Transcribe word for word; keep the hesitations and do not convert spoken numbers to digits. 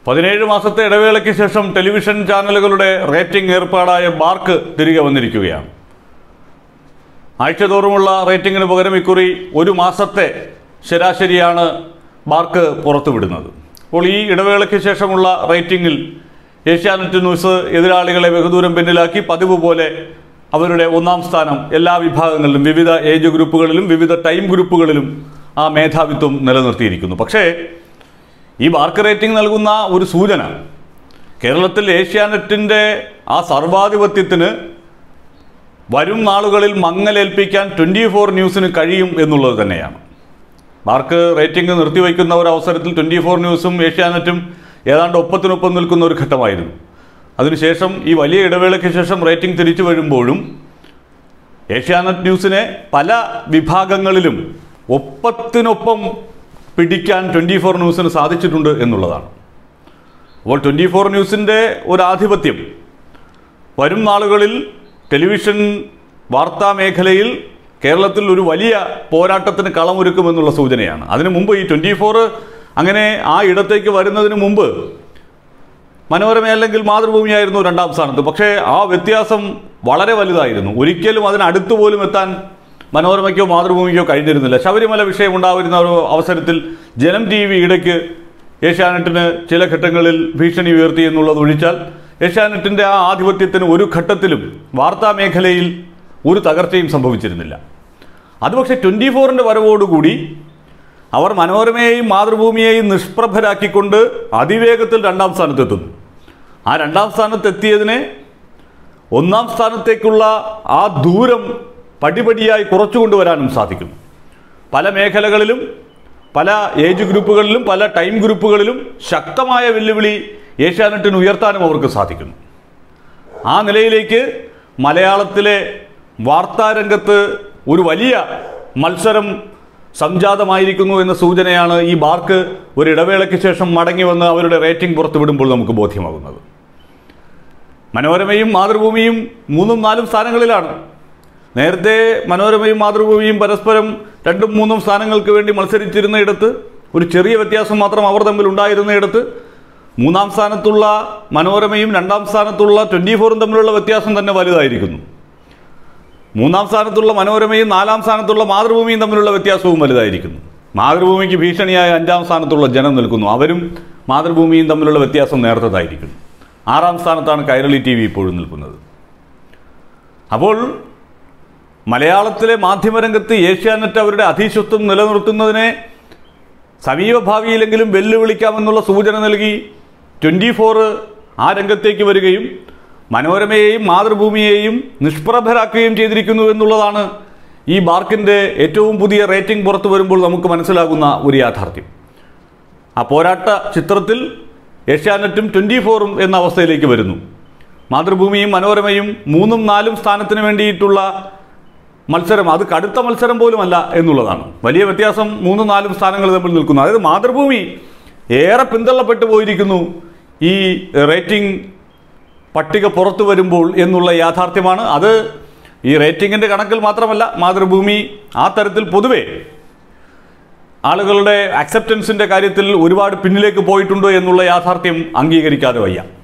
പതിനേഴ് മാസത്തെ ഇടവേളയ്ക്ക് ശേഷം ടെലിവിഷൻ ചാനലുകളുടെ റേറ്റിംഗ് ഏർപ്പാടായ ബാർക്ക് തിരികെ വന്നിരിക്കുകയാണ്. ആഴ്ചതോറുമുള്ള റേറ്റിംഗിന് പകരം ഇക്കുറി ഒരു മാസത്തെ ശരാശരിയാണ് ബാർക്ക് പുറത്തുവിടുന്നത്. അപ്പോൾ ഈ ഇടവേളയ്ക്ക് ശേഷമുള്ള റേറ്റിംഗിൽ ഏഷ്യാനെറ്റ് ന്യൂസ് എതിരാളികളെ ബഹുദൂരം പിന്നിലാക്കി പതിവ് പോലെ അവരുടെ ഒന്നാം സ്ഥാനം എല്ലാ വിഭാഗങ്ങളിലും വിവിധ ഏജ് ഗ്രൂപ്പുകളിലും വിവിധ ടൈം ഗ്രൂപ്പുകളിലും ആ മേധാവിത്വം നിലനിർത്തിയിരിക്കുന്നു. പക്ഷേ ഈ ബാർക്ക് റേറ്റിംഗ് നൽകുന്ന ഒരു സൂചന കേരളത്തിൽ ഏഷ്യാനെറ്റിൻ്റെ ആ സർവാധിപത്യത്തിന് വരും നാളുകളിൽ മങ്ങലേൽപ്പിക്കാൻ ട്വൻറ്റി ഫോർ ന്യൂസിന് കഴിയും എന്നുള്ളത് തന്നെയാണ്. ബാർക്ക് റേറ്റിംഗ് നിർത്തിവയ്ക്കുന്ന ഒരു അവസരത്തിൽ ട്വൻറ്റി ഫോർ ന്യൂസും ഏഷ്യാനെറ്റും ഏതാണ്ട് ഒപ്പത്തിനൊപ്പം നിൽക്കുന്ന ഒരു ഘട്ടമായിരുന്നു. അതിനുശേഷം ഈ വലിയ ഇടവേളയ്ക്ക് ശേഷം റേറ്റിംഗ് തിരിച്ചു വരുമ്പോഴും ഏഷ്യാനെറ്റ് ന്യൂസിനെ പല വിഭാഗങ്ങളിലും ഒപ്പത്തിനൊപ്പം പിടിക്കാൻ ട്വൻറ്റി ഫോർ ന്യൂസിന് സാധിച്ചിട്ടുണ്ട് എന്നുള്ളതാണ്. അപ്പോൾ ട്വൻറ്റി ഫോർ ന്യൂസിൻ്റെ ഒരു ആധിപത്യം വരും നാളുകളിൽ ടെലിവിഷൻ വാർത്താ മേഖലയിൽ കേരളത്തിൽ ഒരു വലിയ പോരാട്ടത്തിന് കളമൊരുക്കുമെന്നുള്ള സൂചനയാണ്. അതിനു മുമ്പ് ഈ ട്വൻറ്റി ഫോർ അങ്ങനെ ആ ഇടത്തേക്ക് വരുന്നതിന് മുമ്പ് മനോരമ അല്ലെങ്കിൽ മാതൃഭൂമിയായിരുന്നു രണ്ടാം സ്ഥാനത്ത്. പക്ഷേ ആ വ്യത്യാസം വളരെ വലുതായിരുന്നു. ഒരിക്കലും അതിനടുത്ത് പോലും എത്താൻ മനോരമയ്ക്കോ മാതൃഭൂമിക്കോ കഴിഞ്ഞിരുന്നില്ല. ശബരിമല വിഷയം ഉണ്ടാവുന്ന ഒരു അവസരത്തിൽ ജനം ടി വി ഇടയ്ക്ക് ഏഷ്യാനെറ്റിന് ചില ഘട്ടങ്ങളിൽ ഭീഷണി ഉയർത്തി എന്നുള്ളത് ഒഴിച്ചാൽ ഏഷ്യാനെറ്റിൻ്റെ ആ ആധിപത്യത്തിന് ഒരു ഘട്ടത്തിലും വാർത്താ മേഖലയിൽ ഒരു തകർച്ചയും സംഭവിച്ചിരുന്നില്ല. അത് പക്ഷേ ട്വൻറ്റി ഫോറിൻ്റെ വരവോടുകൂടി അവർ മനോരമയെയും മാതൃഭൂമിയെയും നിഷ്പ്രഭരാക്കിക്കൊണ്ട് അതിവേഗത്തിൽ രണ്ടാം സ്ഥാനത്തെത്തുന്നു. ആ രണ്ടാം സ്ഥാനത്തെത്തിയതിനെ ഒന്നാം സ്ഥാനത്തേക്കുള്ള ആ ദൂരം പടിപടിയായി കുറച്ചു കൊണ്ടുവരാനും സാധിക്കുന്നു. പല മേഖലകളിലും പല ഏജ് ഗ്രൂപ്പുകളിലും പല ടൈം ഗ്രൂപ്പുകളിലും ശക്തമായ വെല്ലുവിളി ഏഷ്യാനെറ്റിന് ഉയർത്താനും അവർക്ക് സാധിക്കുന്നു. ആ നിലയിലേക്ക് മലയാളത്തിലെ വാർത്താരംഗത്ത് ഒരു വലിയ മത്സരം സംജാതമായിരിക്കുന്നു എന്ന സൂചനയാണ് ഈ ബാർക്ക് ഒരു ഇടവേളയ്ക്ക് ശേഷം മടങ്ങി വന്ന് അവരുടെ റേറ്റിംഗ് പുറത്തുവിടുമ്പോൾ നമുക്ക് ബോധ്യമാകുന്നത്. മനോരമയും മാതൃഭൂമിയും മൂന്നും നാലും സ്ഥാനങ്ങളിലാണ്. നേരത്തെ മനോരമയും മാതൃഭൂമിയും പരസ്പരം രണ്ടും മൂന്നും സ്ഥാനങ്ങൾക്ക് വേണ്ടി മത്സരിച്ചിരുന്നയിടത്ത് ഒരു ചെറിയ വ്യത്യാസം മാത്രം അവർ തമ്മിൽ ഉണ്ടായിരുന്നയിടത്ത് മൂന്നാം സ്ഥാനത്തുള്ള മനോരമയും രണ്ടാം സ്ഥാനത്തുള്ള ട്വൻറ്റി ഫോറും തമ്മിലുള്ള വ്യത്യാസം തന്നെ വലുതായിരിക്കുന്നു. മൂന്നാം സ്ഥാനത്തുള്ള മനോരമയും നാലാം സ്ഥാനത്തുള്ള മാതൃഭൂമിയും തമ്മിലുള്ള വ്യത്യാസവും വലുതായിരിക്കുന്നു. മാതൃഭൂമിക്ക് ഭീഷണിയായ അഞ്ചാം സ്ഥാനത്തുള്ള ജനം നിൽക്കുന്നു. അവരും മാതൃഭൂമിയും തമ്മിലുള്ള വ്യത്യാസം നേർത്തതായിരിക്കുന്നു. ആറാം സ്ഥാനത്താണ് കൈരളി ടി വി ഇപ്പോഴും നിൽക്കുന്നത്. അപ്പോൾ മലയാളത്തിലെ മാധ്യമരംഗത്ത് ഏഷ്യാനെറ്റ് അവരുടെ അധീശത്വം നിലനിർത്തുന്നതിനെ സമീപ ഭാവിയിലെങ്കിലും വെല്ലുവിളിക്കാമെന്നുള്ള സൂചന നൽകി ട്വൻറ്റി ഫോറ് ആ രംഗത്തേക്ക് വരികയും മനോരമയെയും മാതൃഭൂമിയെയും നിഷ്പ്രഭരാക്കുകയും ചെയ്തിരിക്കുന്നു എന്നുള്ളതാണ് ഈ ബാർക്കിൻ്റെ ഏറ്റവും പുതിയ റേറ്റിംഗ് പുറത്തു വരുമ്പോൾ നമുക്ക് മനസ്സിലാകുന്ന ഒരു യാഥാർത്ഥ്യം. ആ പോരാട്ട ചിത്രത്തിൽ ഏഷ്യാനെറ്റും ട്വൻറ്റി ഫോറും എന്ന അവസ്ഥയിലേക്ക് വരുന്നു. മാതൃഭൂമിയും മനോരമയും മൂന്നും നാലും സ്ഥാനത്തിന് വേണ്ടിയിട്ടുള്ള മത്സരം, അത് കടുത്ത മത്സരം പോലുമല്ല എന്നുള്ളതാണ്. വലിയ വ്യത്യാസം മൂന്നും നാലും സ്ഥാനങ്ങൾ തമ്മിൽ നിൽക്കുന്നു. അതായത് മാതൃഭൂമി ഏറെ പിന്തള്ളപ്പെട്ടു പോയിരിക്കുന്നു ഈ റേറ്റിംഗ് പട്ടിക പുറത്തു വരുമ്പോൾ എന്നുള്ള യാഥാർത്ഥ്യമാണ്. അത് ഈ റേറ്റിംഗിൻ്റെ കണക്കിൽ മാത്രമല്ല, മാതൃഭൂമി ആ തരത്തിൽ പൊതുവെ ആളുകളുടെ അക്സെപ്റ്റൻസിൻ്റെ കാര്യത്തിൽ ഒരുപാട് പിന്നിലേക്ക് പോയിട്ടുണ്ട് എന്നുള്ള യാഥാർത്ഥ്യം അംഗീകരിക്കാതെ വയ്യ.